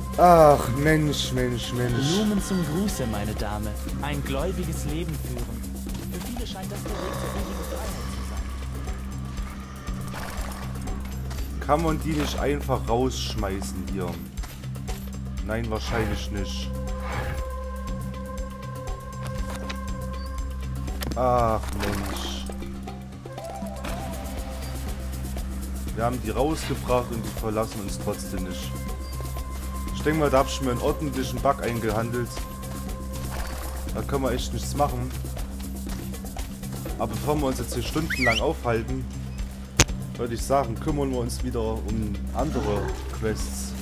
Ach, Mensch, Mensch, Mensch. Blumen zum Gruße, meine Dame. Ein gläubiges Leben führen. Für viele scheint das der Weg zur ewigen Freiheit zu sein. Kann man die nicht einfach rausschmeißen hier? Nein, wahrscheinlich nicht. Ach, Mensch. Wir haben die rausgebracht und die verlassen uns trotzdem nicht. Ich denke mal, da habe ich mir einen ordentlichen Bug eingehandelt. Da können wir echt nichts machen. Aber bevor wir uns jetzt hier stundenlang aufhalten, würde ich sagen, kümmern wir uns wieder um andere Quests.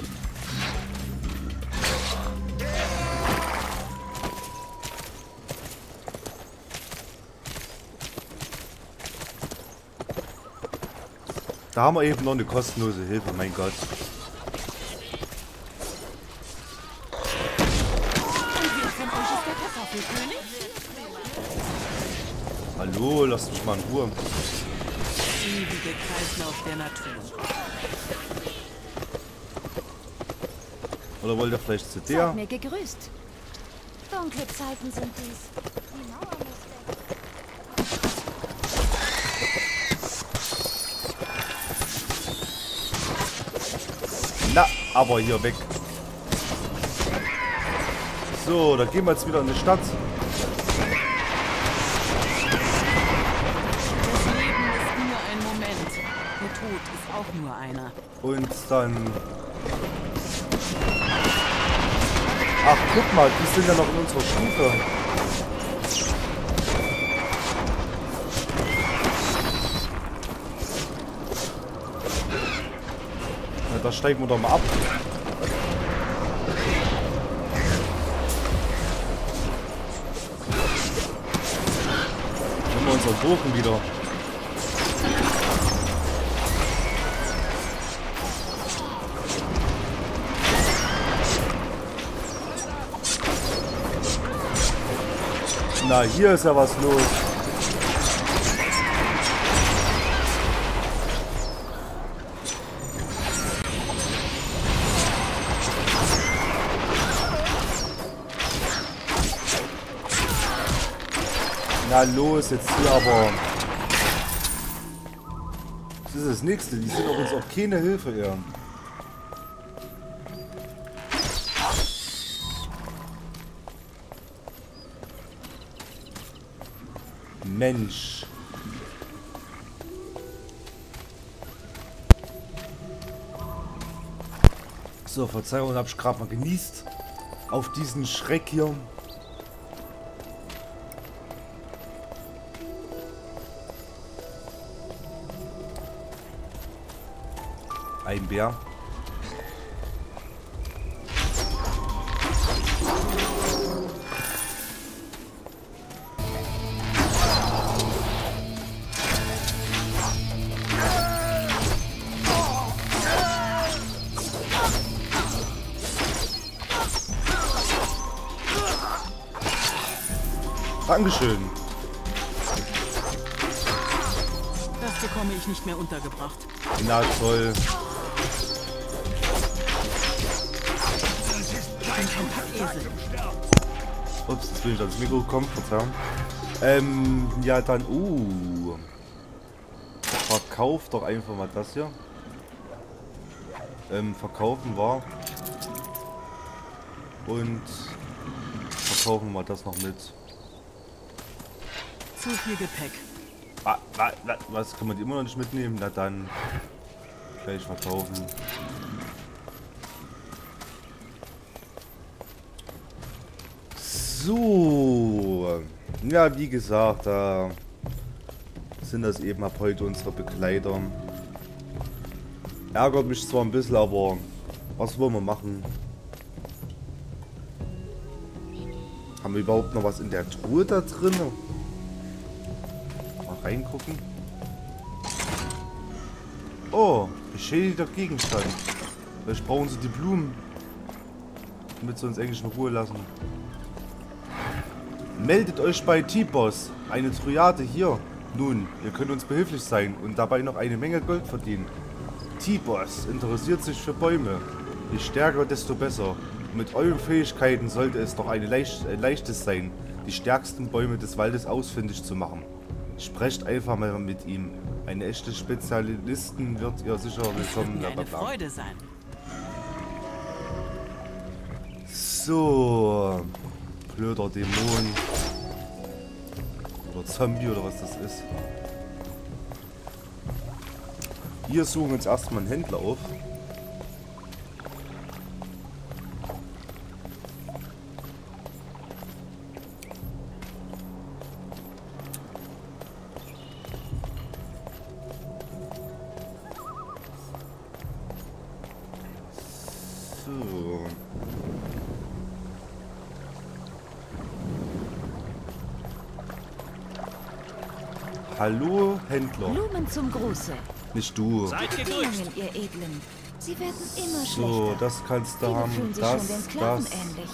Da haben wir eben noch eine kostenlose Hilfe, mein Gott. Hallo, lass mich mal in Ruhe. Ewige Kreislauf der Natur. Oder wollt ihr vielleicht zu der? Seid mir gegrüßt. Dunkle Zeiten sind dies. Die Mauer muss weg. Na, aber hier weg. So, da gehen wir jetzt wieder in die Stadt. Das Leben ist nur ein Moment. Der Tod ist auch nur einer. Und dann... Ach, guck mal, die sind ja noch in unserer Stufe. Na, da steigen wir doch mal ab. Nehmen wir unseren Bogen wieder. Na, hier ist ja was los. Na los, jetzt hier aber. Das ist das Nächste. Die sind uns auch keine Hilfe, eher. Mensch. So, Verzeihung, habe ich gerade mal genießt. Auf diesen Schreck hier. Ein Bär. Dankeschön. Das bekomme ich nicht mehr untergebracht. Na toll. Ein Packesel. Ups, jetzt bin ich ans Mikro gekommen, Verzeihung. Ja dann, verkauf doch einfach mal das hier. Verkaufen war. Und verkaufen wir mal das noch mit. Zu viel Gepäck. Was kann man die immer noch nicht mitnehmen? Na dann gleich verkaufen. So, ja, wie gesagt, da sind das eben ab heute unsere Begleiter. Ärgert mich zwar ein bisschen, aber was wollen wir machen? Haben wir überhaupt noch was in der Truhe da drin? Mal reingucken. Oh, beschädigter Gegenstand. Vielleicht brauchen sie die Blumen, damit sie uns eigentlich in Ruhe lassen. Meldet euch bei T-Boss, eine Triade hier. Nun, ihr könnt uns behilflich sein und dabei noch eine Menge Gold verdienen. T-Boss interessiert sich für Bäume. Je stärker, desto besser. Mit euren Fähigkeiten sollte es doch ein leichtes sein, die stärksten Bäume des Waldes ausfindig zu machen. Sprecht einfach mal mit ihm. Eine echte Spezialistin wird ihr sicher willkommen. Mir eine Freude sein. So. Blöder Dämon. Oder Zombie oder was das ist. Wir suchen uns erstmal einen Händler auf. So. Hallo, Händler. Blumen zum Gruße. Nicht du. Seid gegrüßt. Blumen, ihr Edlen. Sie werden immer So, schlechter. das kannst du Viele haben. fühlen sich Das, schon den Sklaven ähnlich.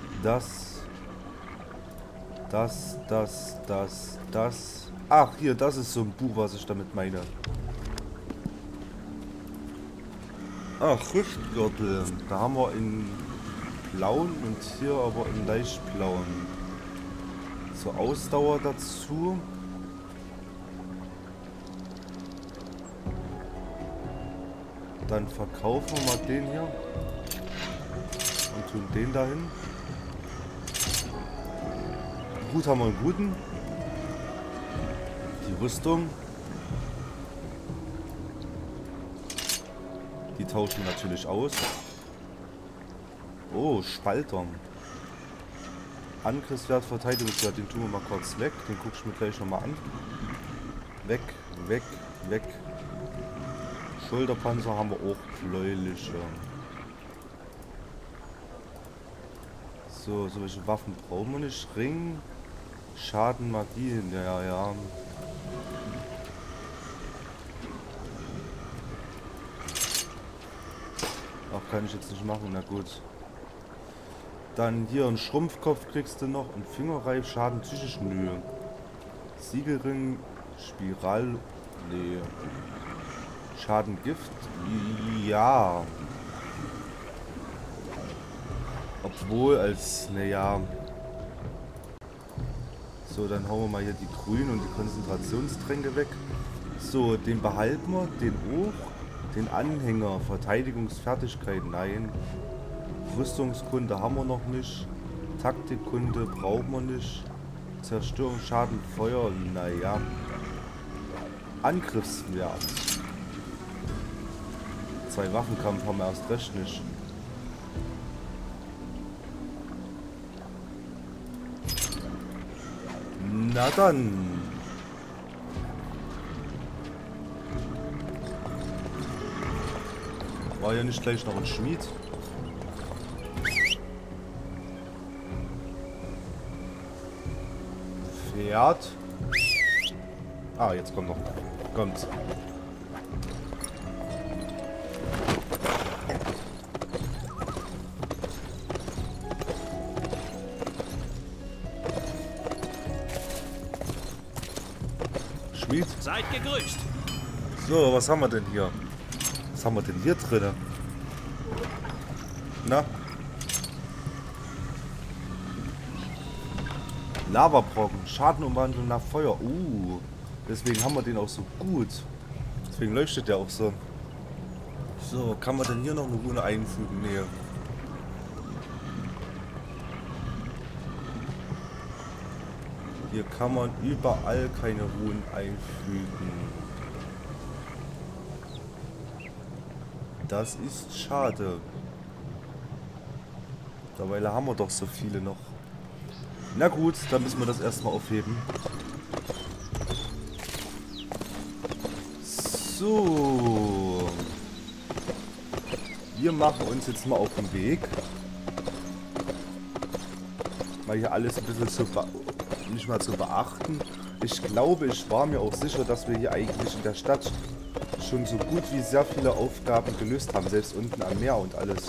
das. Ach, hier, das ist so ein Buch, was ich damit meine. Ach, Richtgürtel. Da haben wir in blauen und hier aber in leicht blauen. So, Ausdauer dazu. Dann verkaufen wir mal den hier. Und tun den dahin. Gut, haben wir einen guten. Die Rüstung. Die tauschen wir natürlich aus. Oh, Spalter. Angriffswert, Verteidigungswert, den tun wir mal kurz weg. Den guck ich mir gleich nochmal an. Weg, weg, weg. Schulterpanzer haben wir auch bläuliche. So, solche Waffen brauchen wir nicht. Ring, Schaden, Magie, ja. Ach, kann ich jetzt nicht machen, na gut. Dann hier ein Schrumpfkopf kriegst du noch. Und Fingerreif, Schaden, psychisch, nö. Siegelring, Spiral, nee. Schaden, Gift, ja. Obwohl, naja. So, dann hauen wir mal hier die Grünen und die Konzentrationstränke weg. So, den behalten wir, den hoch. Den Anhänger, Verteidigungsfertigkeit, nein. Rüstungskunde haben wir noch nicht. Taktikkunde brauchen wir nicht. Zerstörung, Schaden, Feuer, naja. Angriffswert. 2 Waffenkampf haben wir erst recht nicht. Na dann. War ja nicht gleich noch ein Schmied. Pferd. Ah, jetzt kommt noch. Kommt. Schmied. Seid gegrüßt. So, was haben wir denn hier? Was haben wir denn hier drin? Na? Lavabrocken, Schadenumwandlung nach Feuer. Deswegen haben wir den auch so gut. Deswegen leuchtet der auch so. So, kann man denn hier noch eine Rune einfügen? Nee. Hier kann man überall keine Runen einfügen. Das ist schade. Dabei haben wir doch so viele noch. Na gut, dann müssen wir das erstmal aufheben. So. Wir machen uns jetzt mal auf den Weg. Mal hier alles ein bisschen nicht mal zu beachten. Ich glaube, ich war mir auch sicher, dass wir hier eigentlich in der Stadt schon so gut wie sehr viele Aufgaben gelöst haben. Selbst unten am Meer und alles.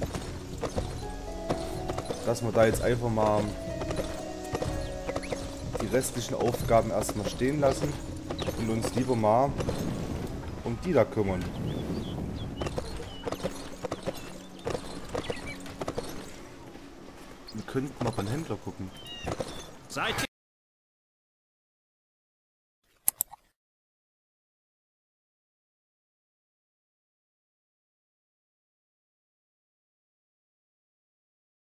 Dass wir da jetzt einfach mal die restlichen Aufgaben erstmal stehen lassen und uns lieber mal um die da kümmern. könnten mal beim Händler gucken. Seid